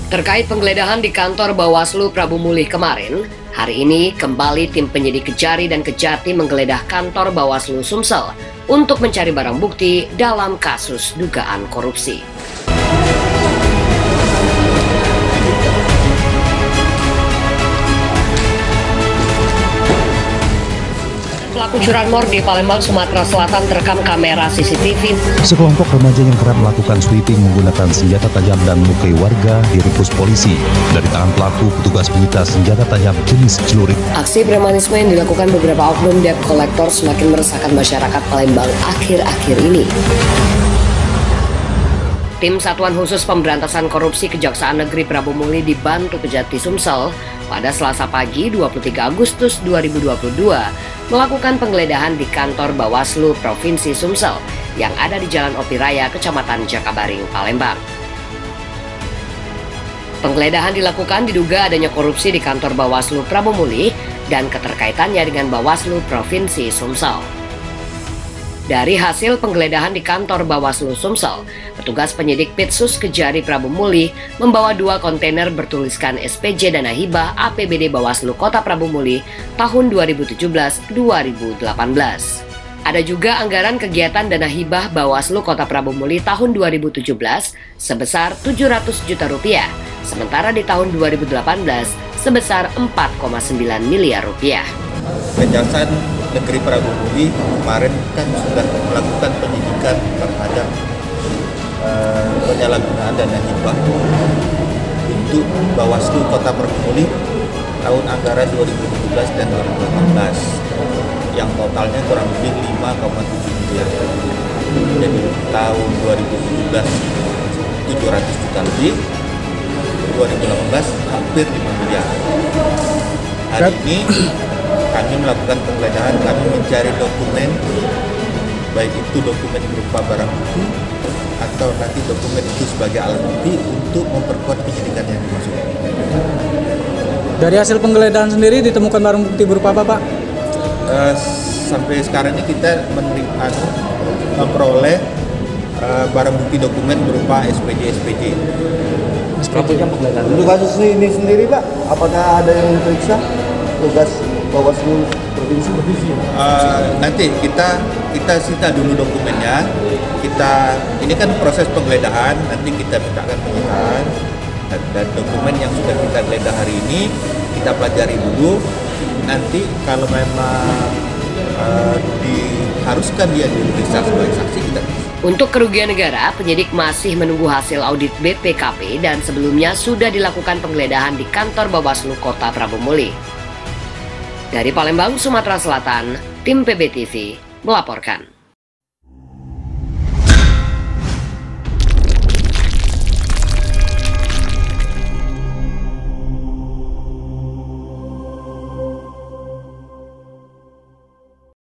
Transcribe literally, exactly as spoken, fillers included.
Terkait penggeledahan di kantor Bawaslu Prabu Mulih kemarin, hari ini kembali tim penyidik Kejari dan Kejati menggeledah kantor Bawaslu Sumsel untuk mencari barang bukti dalam kasus dugaan korupsi. Pelaku curanmor di Palembang, Sumatera Selatan terekam kamera C C T V. Sekelompok remaja yang kerap melakukan sweeping menggunakan senjata tajam dan melukai warga diringkus polisi. Dari tangan pelaku, petugas menyita senjata tajam jenis celurit. Aksi premanisme yang dilakukan beberapa oknum debt collector semakin meresahkan masyarakat Palembang akhir-akhir ini. Tim Satuan Khusus Pemberantasan Korupsi Kejaksaan Negeri Prabu Mulih dibantu Kejati Sumsel pada Selasa pagi dua puluh tiga Agustus dua ribu dua puluh dua melakukan penggeledahan di kantor Bawaslu Provinsi Sumsel yang ada di Jalan Opiraya, Kecamatan Jakabaring, Palembang. Penggeledahan dilakukan diduga adanya korupsi di kantor Bawaslu Prabu Mulih dan keterkaitannya dengan Bawaslu Provinsi Sumsel. Dari hasil penggeledahan di kantor Bawaslu Sumsel, petugas penyidik Pitsus Kejari Prabu Mulih membawa dua kontainer bertuliskan S P J Dana Hibah A P B D Bawaslu Kota Prabu Mulih tahun dua ribu tujuh belas sampai dua ribu delapan belas. Ada juga anggaran kegiatan Dana Hibah Bawaslu Kota Prabu Mulih tahun dua ribu tujuh belas sebesar tujuh ratus juta rupiah, sementara di tahun dua ribu delapan belas sebesar empat koma sembilan miliar rupiah. Kejaksaan Negeri Prabu Mulih kemarin kan sudah melakukan penyidikan terhadap uh, penyalahgunaan dana hibah untuk Bawaslu Kota Prabu Mulih tahun anggaran dua ribu tujuh belas dan dua ribu delapan belas yang totalnya kurang lebih lima koma tujuh miliar. Jadi tahun dua ribu tujuh belas tujuh ratus juta lebih, dua ribu delapan belas hampir lima miliar. Hari ini kami melakukan penggeledahan, kami mencari dokumen, baik itu dokumen berupa barang bukti atau nanti dokumen itu sebagai alat bukti untuk memperkuat penyidikan yang dimaksud. Dari hasil penggeledahan sendiri ditemukan barang bukti berupa apa, Pak? Uh, sampai sekarang ini kita menerima, memperoleh uh, barang bukti dokumen berupa S P J S P J. Untuk kasus ini sendiri, Pak, apakah ada yang diperiksa tugas Bawaslu Provinsi? Uh, nanti kita kita sita dulu dokumennya. Kita ini kan proses penggeledahan, nanti kita mintakan penyitaan dan, dan dokumen yang sudah kita geledah hari ini kita pelajari dulu. Nanti kalau memang uh, diharuskan dia diperiksa sebagai saksi, kita Untuk kerugian negara, penyidik masih menunggu hasil audit B P K P dan sebelumnya sudah dilakukan penggeledahan di kantor Bawaslu Kota Prabu Mulih. Dari Palembang, Sumatera Selatan, tim P B T V melaporkan.